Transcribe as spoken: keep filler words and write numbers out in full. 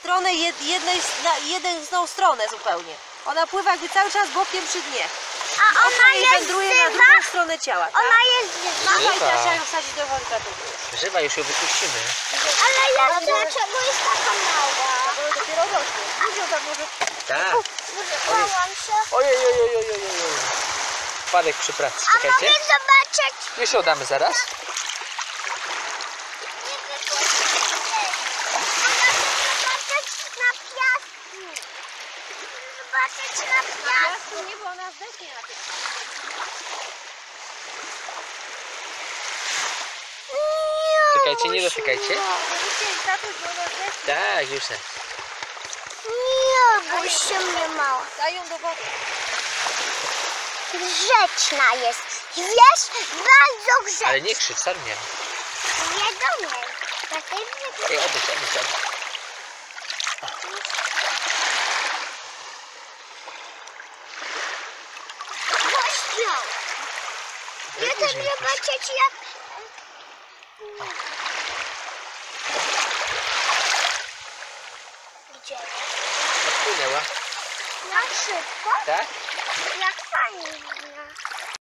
stronę jednej, na jedną stronę zupełnie. Ona pływa jakby cały czas bokiem przy dnie. A ona jest wędruje żywa? na drugą stronę ciała. Tak? Ona jest żywa. Machaj, teraz trzeba ją wsadzić do wody. Żywa, już ją wypuścimy. Ale ja dlaczego jest taka mała? Bo dopiero rośnie. Dużo tam może... Tak. Bałam się. Ojej, ojej, ojej, ojej. Wpadek przy pracy, A mogę czekajcie. zobaczyć? Już ją damy zaraz. Nie wypuścicie. A mogę zobaczyć na piasku. Zobaczyć na piasku. Nie, bo ona zdechnie na tym. Czekajcie, nie dotykajcie. Tak. Tak, już nie. Nie, bo się mnie mała. Daj ją do wody. Grzeczna jest. Wiesz, bardzo grzeczna. Ale nie krzycz, Sarnia. Nie do niej. Takiej Ej, odejdź, odejdź, odejdź. gością. Ja też zobaczyć jak... Gdzie? Odpłynęła. Jak szybko? Tak? Jak fajnie.